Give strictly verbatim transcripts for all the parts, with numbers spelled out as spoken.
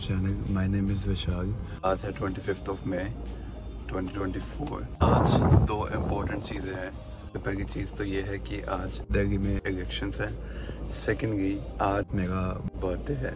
channel. My name is Vishal. आज है twenty fifth of May twenty twenty four. आज दो इम्पोर्टेंट चीज़ें हैं। पहली चीज़ तो ये है कि आज दिल्ली में इलेक्शंस है। सेकेंडली आज मेरा बर्थडे है।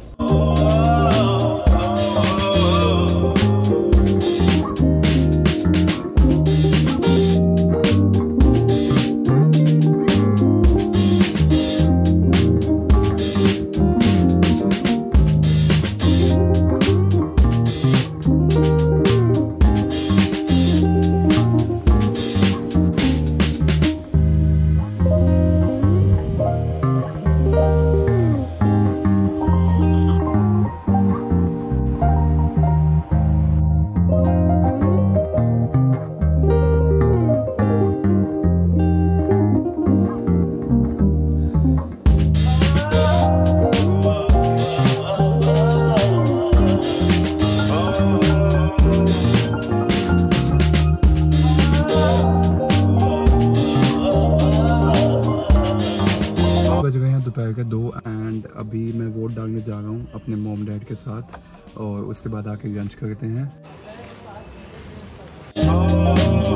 दोपहर के दो एंड अभी मैं वोट डालने जा रहा हूँ अपने मॉम डैड के साथ और उसके बाद आके लंच करते हैं।